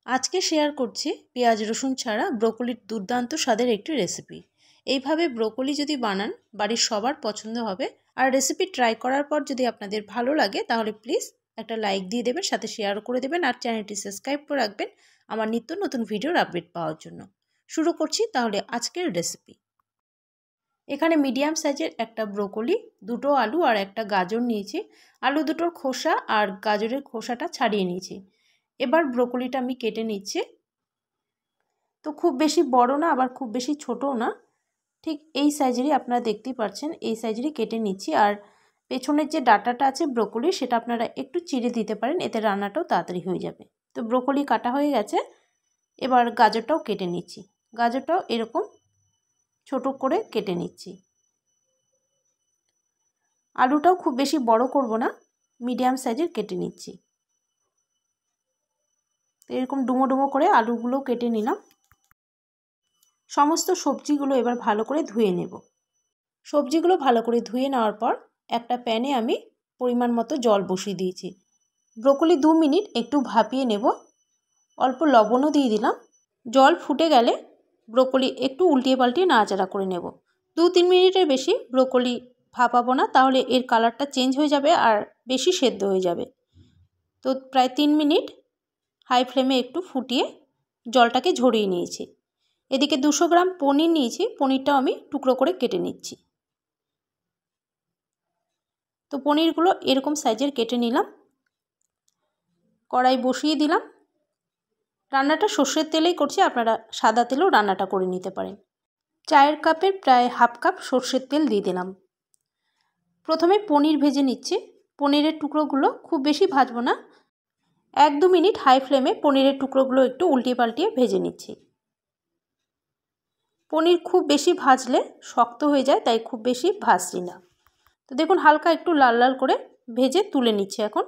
আজকে শেয়ার করছি পেঁয়াজ রসুন ছাড়া ব্রোকলির দুর্দান্ত স্বাদের একটি রেসিপি। এইভাবে ব্রোকলি যদি বানান বাড়ির সবার পছন্দ হবে। আর রেসিপি ট্রাই করার পর যদি আপনাদের ভালো লাগে তাহলে প্লিজ একটা লাইক দিয়ে দেবেন, সাথে শেয়ার করে দেবেন আর চ্যানেলটি সাবস্ক্রাইব করে রাখবেন আমার নিত্য নতুন ভিডিওর আপডেট পাওয়ার জন্য। শুরু করছি তাহলে আজকের রেসিপি। এখানে মিডিয়াম সাইজের একটা ব্রোকলি, দুটো আলু আর একটা গাজর নিয়েছি। আলু দুটোর খোসা আর গাজরের খোসাটা ছাড়িয়ে নিয়েছি। এবার ব্রোকলিটা আমি কেটে নিচ্ছি। তো খুব বেশি বড় না আবার খুব বেশি ছোটও না, ঠিক এই সাইজেরই আপনারা দেখতেই পাচ্ছেন, এই সাইজেরই কেটে নিচ্ছি। আর পেছনের যে ডাঁটাটা আছে ব্রোকলির সেটা আপনারা একটু চিড়ে দিতে পারেন, এতে রান্নাটাও তাড়াতাড়ি হয়ে যাবে। তো ব্রোকলি কাটা হয়ে গেছে, এবার গাজরটাও কেটে নিচ্ছি। গাজরটাও এরকম ছোট করে কেটে নিচ্ছি। আলুটাও খুব বেশি বড় করব না, মিডিয়াম সাইজের কেটে নিচ্ছি। তো এরকম ডুমো ডুমো করে আলুগুলো কেটে নিলাম। সমস্ত সবজিগুলো এবার ভালো করে ধুয়ে নেব। সবজিগুলো ভালো করে ধুয়ে নেওয়ার পর একটা প্যানে আমি পরিমাণ মতো জল বসিয়ে দিয়েছি। ব্রোকলি 2 মিনিট একটু ভাপিয়ে নেব। অল্প লবণও দিয়ে দিলাম। জল ফুটে গেলে ব্রোকলি একটু উল্টিয়ে পাল্টিয়ে নাড়াচাড়া করে নেব। 2-3 মিনিটের বেশি ব্রোকলি ভাপাবো না, তাহলে এর কালারটা চেঞ্জ হয়ে যাবে আর বেশি সেদ্ধ হয়ে যাবে। তো প্রায় 3 মিনিট হাই ফ্লেমে একটু ফুটিয়ে জলটাকে ঝরিয়ে নিয়েছি। এদিকে 200 গ্রাম পনির নিয়েছি, পনিরটাও আমি টুকরো করে কেটে নিচ্ছি। তো পনিরগুলো এরকম সাইজের কেটে নিলাম। কড়াই বসিয়ে দিলাম। রান্নাটা সর্ষের তেলেই করছি, আপনারা সাদা তেলেও রান্নাটা করে নিতে পারেন। চায়ের কাপের প্রায় হাফ কাপ সর্ষের তেল দিয়ে দিলাম। প্রথমে পনির ভেজে নিচ্ছি। পনিরের টুকরোগুলো খুব বেশি ভাজবো না, 1-2 মিনিট হাই ফ্লেমে পনিরের টুকরোগুলো একটু উল্টিয়ে পাল্টিয়ে ভেজে নিচ্ছি। পনির খুব বেশি ভাজলে শক্ত হয়ে যায়, তাই খুব বেশি ভাজছি না। তো দেখুন হালকা একটু লাল লাল করে ভেজে তুলে নিচ্ছি এখন।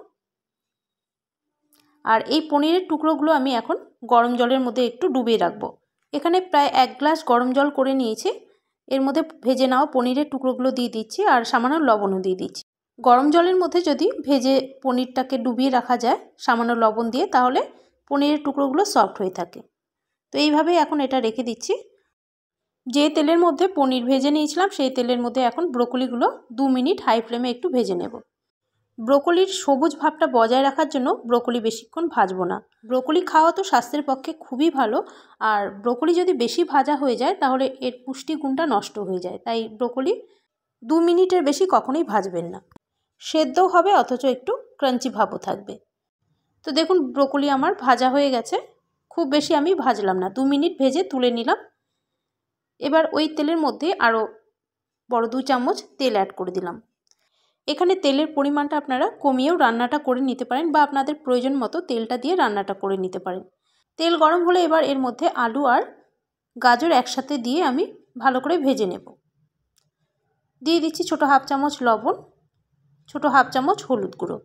আর এই পনিরের টুকরোগুলো আমি এখন গরম জলের মধ্যে একটু ডুবিয়ে রাখবো। এখানে প্রায় 1 গ্লাস গরম জল করে নিয়েছি। এর মধ্যে ভেজে নেওয়া পনিরের টুকরোগুলো দিয়ে দিচ্ছি আর সামান্য লবণও দিয়ে দিচ্ছি। গরম জলের মধ্যে যদি ভেজে পনিরটাকে ডুবিয়ে রাখা যায় সামান্য লবণ দিয়ে, তাহলে পনিরের টুকরোগুলো সফট হয়ে থাকে। তো এইভাবেই এখন এটা রেখে দিচ্ছি। যে তেলের মধ্যে পনির ভেজে নিয়েছিলাম সেই তেলের মধ্যে এখন ব্রোকলিগুলো 2 মিনিট হাই ফ্লেমে একটু ভেজে নেব। ব্রোকলির সবুজ ভাবটা বজায় রাখার জন্য ব্রোকলি বেশিক্ষণ ভাজবো না। ব্রোকলি খাওয়া তো স্বাস্থ্যের পক্ষে খুবই ভালো, আর ব্রোকলি যদি বেশি ভাজা হয়ে যায় তাহলে এর পুষ্টিগুণটা নষ্ট হয়ে যায়। তাই ব্রোকলি 2 মিনিটের বেশি কখনোই ভাজবেন না। সেদ্ধও হবে অথচ একটু ক্রাঞ্চি ভাবও থাকবে। তো দেখুন ব্রোকলি আমার ভাজা হয়ে গেছে। খুব বেশি আমি ভাজলাম না, 2 মিনিট ভেজে তুলে নিলাম। এবার ওই তেলের মধ্যে আরও বড় 2 চামচ তেল অ্যাড করে দিলাম। এখানে তেলের পরিমাণটা আপনারা কমিয়েও রান্নাটা করে নিতে পারেন, বা আপনাদের প্রয়োজন মতো তেলটা দিয়ে রান্নাটা করে নিতে পারেন। তেল গরম হলে এবার এর মধ্যে আলু আর গাজর একসাথে দিয়ে আমি ভালো করে ভেজে নেব। দিয়ে দিচ্ছি ছোটো হাফ চামচ লবণ, ছোটো হাফ চামচ হলুদ গুঁড়ো।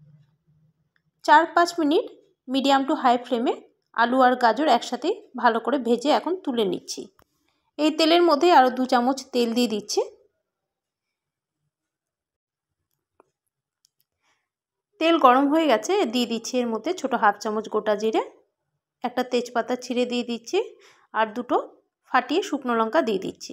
4-5 মিনিট মিডিয়াম টু হাই ফ্লেমে আলু আর গাজর একসাথে ভালো করে ভেজে এখন তুলে নিচ্ছি। এই তেলের মধ্যে আরও 2 চামচ তেল দিয়ে দিচ্ছি। তেল গরম হয়ে গেছে, দিয়ে দিচ্ছি এর মধ্যে ছোটো হাফ চামচ গোটা জিরে, একটা তেজপাতা ছিঁড়ে দিয়ে দিচ্ছি আর 2টো ফাটিয়ে শুকনো লঙ্কা দিয়ে দিচ্ছি।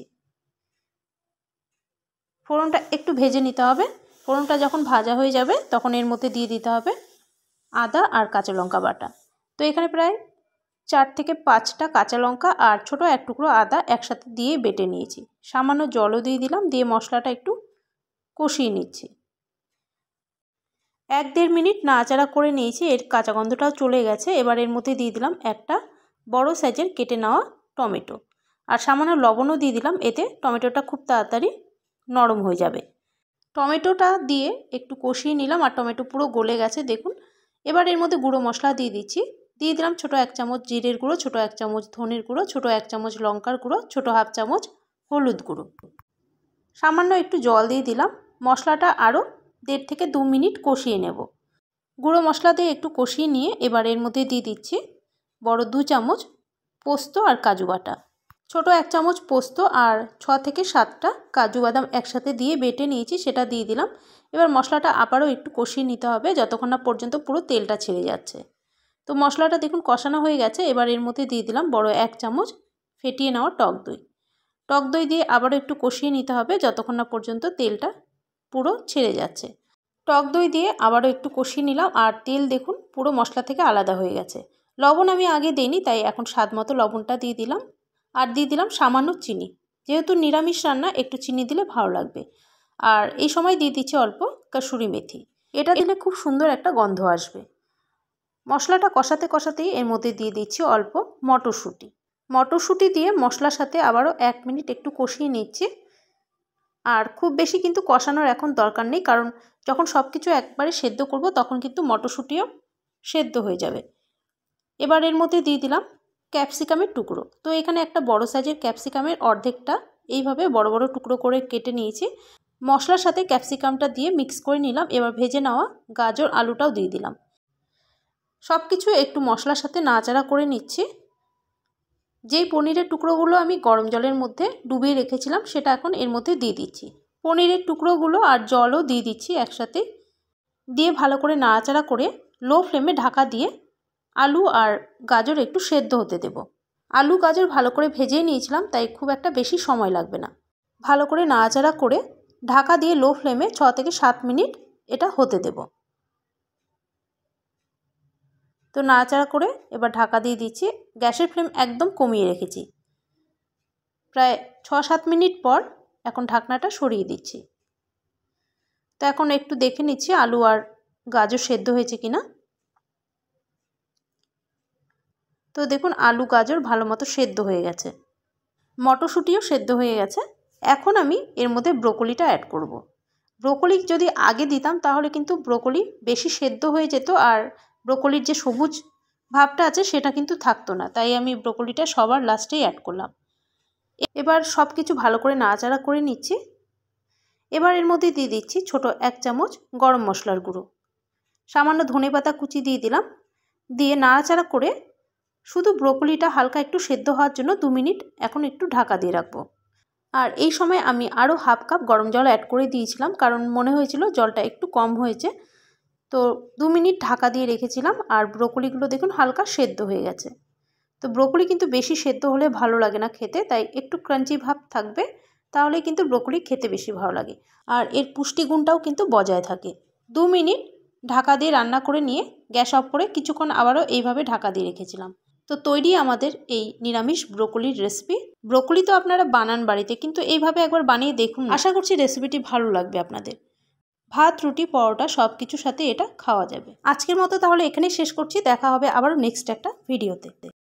ফোড়নটা একটু ভেজে নিতে হবে। ফোড়নটা যখন ভাজা হয়ে যাবে তখন এর মধ্যে দিয়ে দিতে হবে আদা আর কাঁচা লঙ্কা বাটা। তো এখানে প্রায় 4 থেকে 5টা কাঁচা লঙ্কা আর ছোটো 1 টুকরো আদা একসাথে দিয়ে বেটে নিয়েছি। সামান্য জলও দিয়ে দিলাম, দিয়ে মশলাটা একটু কষিয়ে নিচ্ছি। 1-1.5 মিনিট নাড়াচাড়া করে নিয়েছি, এর কাঁচা গন্ধটাও চলে গেছে। এবার এর মধ্যে দিয়ে দিলাম একটা বড় সাইজের কেটে নেওয়া টমেটো আর সামান্য লবণও দিয়ে দিলাম, এতে টমেটোটা খুব তাড়াতাড়ি নরম হয়ে যাবে। টমেটোটা দিয়ে একটু কষিয়ে নিলাম আর টমেটো পুরো গলে গেছে দেখুন। এবার এর মধ্যে গুঁড়ো মশলা দিয়ে দিচ্ছি। দিয়ে দিলাম ছোটো 1 চামচ জিরের গুঁড়ো, ছোটো 1 চামচ ধনের গুঁড়ো, ছোটো 1 চামচ লঙ্কার গুঁড়ো, ছোটো হাফ চামচ হলুদ গুঁড়ো। সামান্য একটু জল দিয়ে দিলাম। মশলাটা আরও 1.5 থেকে 2 মিনিট কষিয়ে নেব। গুঁড়ো মশলা দিয়ে একটু কষিয়ে নিয়ে এবার এর মধ্যে দিয়ে দিচ্ছি বড় 2 চামচ পোস্ত আর কাজু বাটা। ছোটো 1 চামচ পোস্ত আর 6 থেকে 7টা কাজু বাদাম একসাথে দিয়ে বেটে নিয়েছি, সেটা দিয়ে দিলাম। এবার মশলাটা আবারও একটু কষিয়ে নিতে হবে যতক্ষণ না পর্যন্ত পুরো তেলটা ছেড়ে যাচ্ছে। তো তো মশলাটা দেখুন কষানো হয়ে গেছে। এবার এর মধ্যে দিয়ে দিলাম বড় 1 চামচ ফেটিয়ে নেওয়া টক দই। টক দই দিয়ে আবারও একটু কষিয়ে নিতে হবে যতক্ষণ না পর্যন্ত তেলটা পুরো ছেড়ে যাচ্ছে। টক দই দিয়ে আবারও একটু কষিয়ে নিলাম আর তেল দেখুন পুরো মশলা থেকে আলাদা হয়ে গেছে। লবণ আমি আগে দিইনি, তাই এখন স্বাদ মতো লবণটা দিয়ে দিলাম আর দিয়ে দিলাম সামান্য চিনি। যেহেতু নিরামিষ রান্না একটু চিনি দিলে ভালো লাগবে। আর এই সময় দিয়ে দিচ্ছি অল্প কাসুরি মেথি। এটা দিলে খুব সুন্দর একটা গন্ধ আসবে। মশলাটা কষাতে কষাতেই এর মধ্যে দিয়ে দিচ্ছি অল্প মটরশুঁটি। মটরশুঁটি দিয়ে মশলার সাথে আবারও 1 মিনিট একটু কষিয়ে নিচ্ছি। আর খুব বেশি কিন্তু কষানোর এখন দরকার নেই, কারণ যখন সব কিছু একবারে সেদ্ধ করব তখন কিন্তু মটরশুঁটিও সেদ্ধ হয়ে যাবে। এবার এর মধ্যে দিয়ে দিলাম ক্যাপসিকামের টুকরো। তো এখানে একটা বড় সাইজের ক্যাপসিকামের অর্ধেকটা এইভাবে বড় বড় টুকরো করে কেটে নিয়েছি। মশলার সাথে ক্যাপসিকামটা দিয়ে মিক্স করে নিলাম। এবার ভেজে নেওয়া গাজর আলুটাও দিয়ে দিলাম। সব কিছু একটু মশলার সাথে নাড়াচাড়া করে নিচ্ছি। যেই পনিরের টুকরোগুলো আমি গরম জলের মধ্যে ডুবিয়ে রেখেছিলাম সেটা এখন এর মধ্যে দিয়ে দিচ্ছি। পনিরের টুকরোগুলো আর জলও দিয়ে দিচ্ছি একসাথে। দিয়ে ভালো করে নাড়াচাড়া করে লো ফ্লেমে ঢাকা দিয়ে আলু আর গাজর একটু সেদ্ধ হতে দেব। আলু গাজর ভালো করে ভেজে নিয়েছিলাম, তাই খুব একটা বেশি সময় লাগবে না। ভালো করে নাড়াচাড়া করে ঢাকা দিয়ে লো ফ্লেমে 6 থেকে 7 মিনিট এটা হতে দেব। তো নাড়াচাড়া করে এবার ঢাকা দিয়ে দিচ্ছি। গ্যাসের ফ্লেম একদম কমিয়ে রেখেছি। প্রায় 6-7 মিনিট পর এখন ঢাকনাটা সরিয়ে দিচ্ছি। তো এখন একটু দেখে নিচ্ছি আলু আর গাজর সেদ্ধ হয়েছে কিনা। তো দেখুন আলু গাজর ভালো মতো সেদ্ধ হয়ে গেছে, মটরশুঁটিও সেদ্ধ হয়ে গেছে। এখন আমি এর মধ্যে ব্রোকলিটা অ্যাড করব। ব্রোকলি যদি আগে দিতাম তাহলে কিন্তু ব্রোকলি বেশি সেদ্ধ হয়ে যেত আর ব্রোকলির যে সবুজ ভাবটা আছে সেটা কিন্তু থাকতো না, তাই আমি ব্রোকলিটা সবার লাস্টেই অ্যাড করলাম। এবার সব কিছু ভালো করে নাড়াচাড়া করে নিচ্ছি। এবার এর মধ্যে দিয়ে দিচ্ছি ছোট 1 চামচ গরম মশলার গুঁড়ো, সামান্য ধনেপাতা কুচি দিয়ে দিলাম। দিয়ে নাড়াচাড়া করে শুধু ব্রোকলিটা হালকা একটু সেদ্ধ হওয়ার জন্য 2 মিনিট এখন একটু ঢাকা দিয়ে রাখবো। আর এই সময় আমি আরও হাফ কাপ গরম জল অ্যাড করে দিয়েছিলাম, কারণ মনে হয়েছিল জলটা একটু কম হয়েছে। তো 2 মিনিট ঢাকা দিয়ে রেখেছিলাম আর ব্রোকলিগুলো দেখুন হালকা সেদ্ধ হয়ে গেছে। তো ব্রোকলি কিন্তু বেশি সেদ্ধ হলে ভালো লাগে না খেতে, তাই একটু ক্রাঞ্চি ভাব থাকবে, তাহলে কিন্তু ব্রোকলি খেতে বেশি ভালো লাগে আর এর পুষ্টিগুণটাও কিন্তু বজায় থাকে। 2 মিনিট ঢাকা দিয়ে রান্না করে নিয়ে গ্যাস অফ করে কিছুক্ষণ আবারও এইভাবে ঢাকা দিয়ে রেখেছিলাম। তো তৈরি আমাদের এই নিরামিষ ব্রোকলির রেসিপি। ব্রোকলি তো আপনারা বানান বাড়িতে, কিন্তু এইভাবে একবার বানিয়ে দেখুন। আশা করছি রেসিপিটি ভালো লাগবে আপনাদের। ভাত, রুটি, পরোটা সব কিছুর সাথে এটা খাওয়া যাবে। আজকের মতো তাহলে এখানেই শেষ করছি। দেখা হবে আবারও নেক্সট একটা ভিডিওতে।